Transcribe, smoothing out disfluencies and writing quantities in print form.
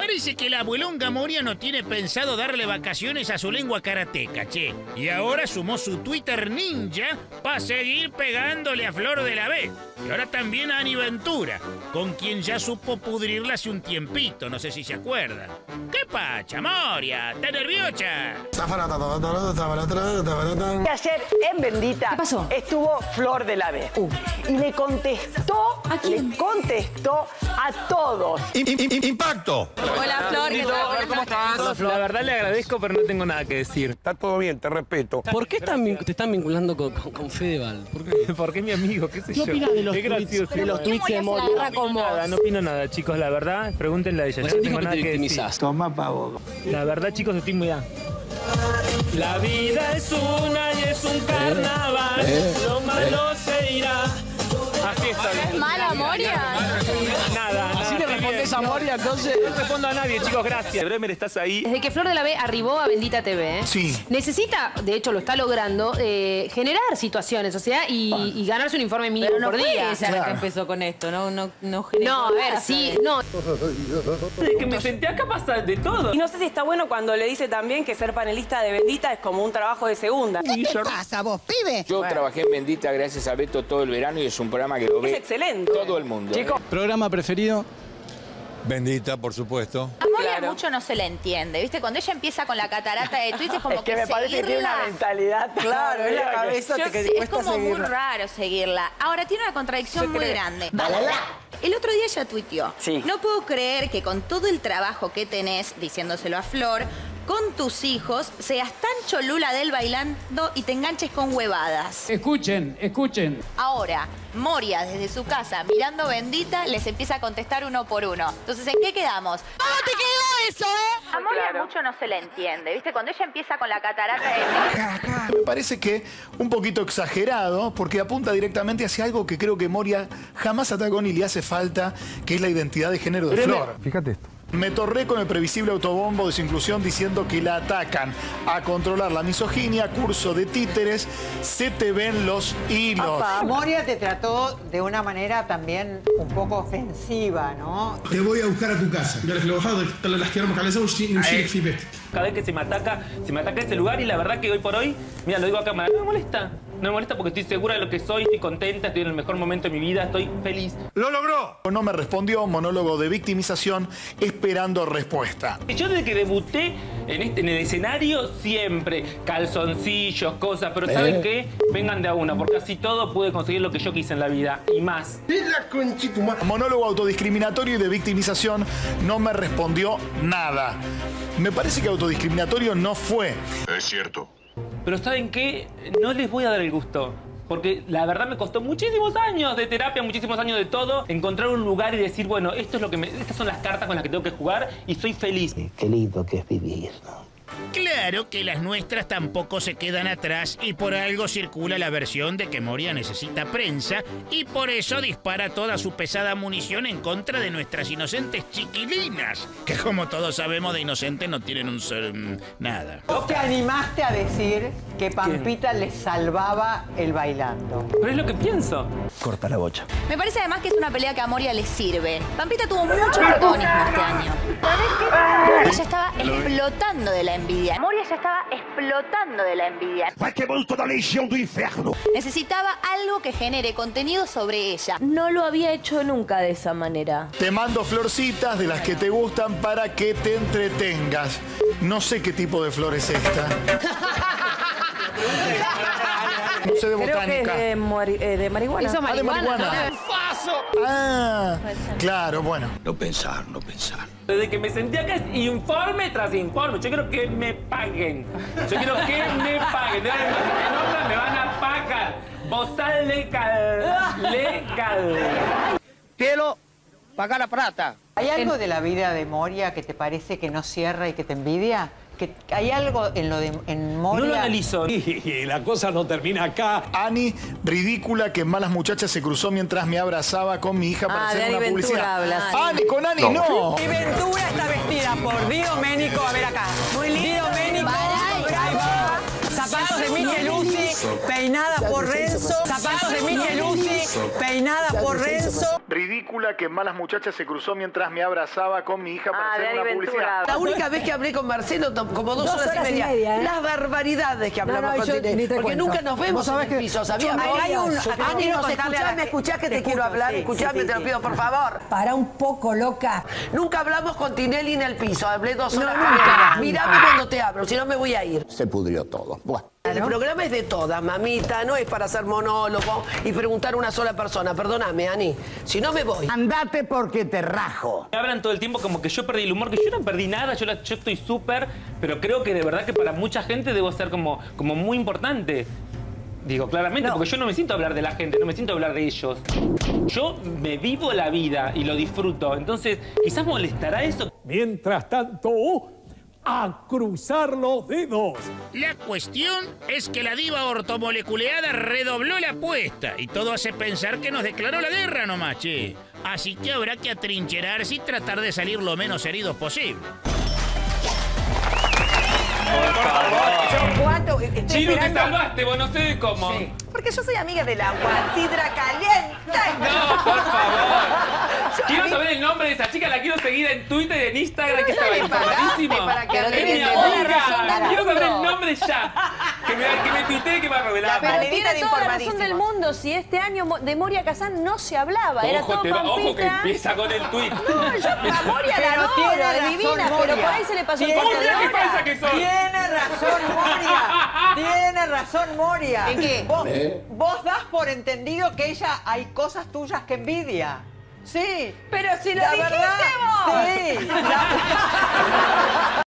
Parece que la abuelonga Moria no tiene pensado darle vacaciones a su lengua karateca, che. Y ahora sumó su Twitter ninja para seguir pegándole a Flor de la B. Y ahora también a Ani Ventura, con quien ya supo pudrirla hace un tiempito, no sé si se acuerdan. ¿Qué pacha, Moria? ¿Estás nerviosa? Ayer en Bendita estuvo Flor de la B. Y le contestó, ¿a quién? Le contestó a todos. ¡Impacto! Hola, Flor, ¿qué tal? ¿Cómo estás? La verdad le agradezco, pero no tengo nada que decir. Está todo bien, te respeto. ¿Por qué te están vinculando con Fedeval? ¿Por qué? Porque es mi amigo, qué sé yo. ¿Qué opinas de los Qué tweets? gracioso. De los tweets de Moria. No opino nada, chicos, la verdad. Pregúntenle a ella, yo no tengo nada que decir. Toma pavo. La verdad, chicos, estoy muy... La vida es una y es un carnaval. Lo malo se irá. Así está. ¿Es mala, Moria? Nada. ¿Así le respondes a Moria, entonces? No respondo a nadie, chicos, gracias. Bremer, ¿estás ahí? Desde que Flor de la B arribó a Bendita TV, Sí. necesita, de hecho lo está logrando, generar situaciones, o sea, y ganarse un informe mínimo Pero no por fue día. ella la que empezó con esto, no generó No, a ver, nada, sí, ¿sabes? no. Desde que me senté acá pasa de todo. Y no sé si está bueno cuando le dice también que ser panelista de Bendita es como un trabajo de segunda. ¿Qué te pasa vos, pibe? Yo trabajé en Bendita gracias a Beto todo el verano y es un programa que lo Es ve excelente. todo el mundo. Chicos, ¿Programa preferido? Bendita, por supuesto. A Moria Claro. mucho no se le entiende, ¿viste? Cuando ella empieza con la catarata de tweets es como es que me parece que tiene una seguirla... mentalidad. Claro, es la cabeza Yo que sé, es cuesta como muy seguirla. raro seguirla. Ahora, tiene una contradicción Se muy cree. grande. El otro día ella tuiteó. Sí. No puedo creer que con todo el trabajo que tenés, diciéndoselo a Flor, con tus hijos, seas tan cholula del bailando y te enganches con huevadas. Escuchen. Ahora, Moria, desde su casa, mirando Bendita, les empieza a contestar uno por uno. Entonces, ¿en qué quedamos? ¿Cómo te quedó eso, A Moria Claro. mucho no se le entiende, ¿viste? Cuando ella empieza con la catarata de... Me parece que un poquito exagerado, porque apunta directamente hacia algo que creo que Moria jamás atacó ni le hace falta, que es la identidad de género de Flor. Fíjate esto. Me torré con el previsible autobombo de su inclusión diciendo que la atacan a controlar la misoginia, curso de títeres, se te ven los hilos. Moria te trató de una manera también un poco ofensiva, ¿no? Te voy a buscar a tu casa. Cada vez que se me ataca ese lugar y la verdad que hoy por hoy, mira, lo digo a cámara, no me molesta. No me molesta porque estoy segura de lo que soy, estoy contenta, estoy en el mejor momento de mi vida, estoy feliz. ¡Lo logró! No me respondió, monólogo de victimización, esperando respuesta. Yo desde que debuté en el escenario siempre, calzoncillos, cosas, pero ¿saben qué? Vengan de a una, porque así todo pude conseguir lo que yo quise en la vida y más. Monólogo autodiscriminatorio y de victimización, no me respondió nada. Me parece que autodiscriminatorio no fue. Es cierto. Pero ¿saben qué? No les voy a dar el gusto. Porque la verdad me costó muchísimos años de terapia, muchísimos años de todo, encontrar un lugar y decir, bueno, esto es lo que estas son las cartas con las que tengo que jugar y soy feliz. Qué lindo que es vivir, ¿no? Claro que las nuestras tampoco se quedan atrás y por algo circula la versión de que Moria necesita prensa y por eso dispara toda su pesada munición en contra de nuestras inocentes chiquilinas, que como todos sabemos de inocentes no tienen un nada. Vos te animaste a decir que Pampita les salvaba el bailando. Pero es lo que pienso. Corta la bocha. Me parece además que es una pelea que a Moria le sirve. Pampita tuvo mucho protagonismo este año. Moria ya estaba explotando de la envidia. Moria ya estaba explotando de la envidia. Necesitaba algo que genere contenido sobre ella. No lo había hecho nunca de esa manera. Te mando florcitas de las que te gustan para que te entretengas. No sé qué tipo de flor es esta. No sé de botánica. de marihuana. Eso es de marihuana. Ah, claro, bueno. No pensar. Desde que me senté acá es informe tras informe. Yo quiero que me paguen. Yo quiero que me paguen. Me van a pagar. Bozal legal. Cielo, paga la plata. ¿Hay algo de la vida de Moria que te parece que no cierra y que te envidia? ¿Que hay algo en Moria? No lo analizo. Y la cosa no termina acá. Ani, ridícula, que en Malas Muchachas se cruzó mientras me abrazaba con mi hija para hacer una publicidad. Ani, con Ani no. Y Ventura está vestida por Di Domenico, a ver acá. Muy lindo. Di Domenico, ahí va. Zapatos de Micheluzzi, peinada por Renzo. Zapatos de Micheluzzi, peinada por Renzo. Ridícula. película que en Malas Muchachas se cruzó mientras me abrazaba con mi hija para hacer una publicidad. La única vez que hablé con Marcelo, como 2 horas y media. Las barbaridades que hablamos con Tinelli. Porque nunca nos vemos en el piso, ¿sabías? Ani, me escuchás que te quiero hablar. Escuchame, te lo pido, por favor. Para un poco, loca. Nunca hablamos con Tinelli en el piso. Hablé 2 horas. Mirame cuando te hablo, si no me voy a ir. Se pudrió todo. Bueno. El programa es de todas, mamita, no es para hacer monólogo y preguntar a una sola persona. Perdóname, Ani, si no me voy. Andate porque te rajo. Me hablan todo el tiempo como que yo perdí el humor, que yo no perdí nada, yo estoy súper, pero creo que de verdad que para mucha gente debo ser como muy importante. Digo, claramente, porque yo no me siento a hablar de la gente, no me siento a hablar de ellos. Yo me vivo la vida y lo disfruto, entonces quizás molestará eso. Mientras tanto, a cruzar los dedos. La cuestión es que la diva ortomoleculeada redobló la apuesta y todo hace pensar que nos declaró la guerra nomás, che. Así que habrá que atrincherarse y tratar de salir lo menos heridos posible. ¿Cuánto? Chino, te salvaste, vos no sé cómo. Sí. Porque yo soy amiga del agua. Sidra caliente. No, por favor. Quiero saber el nombre de esa chica, la quiero seguir en Twitter y en Instagram, que estaba informadísimo. Es mi amiga. Quiero saber el nombre ya. Que me tuitee, que me va a revelar. Pero tiene toda la razón del mundo. Si este año de Moria Kazan no se hablaba, era todo Pampita. Ojo que empieza con el tuit. No, yo a Moria la adoro, es divina, pero por ahí se le pasó el corte de ¿Qué pasa que sos? Tiene razón Moria. Tiene razón Moria. ¿En qué? Vos das por entendido que ella hay cosas tuyas que envidia. Sí. Pero si lo la dijiste verdad, vos. Sí.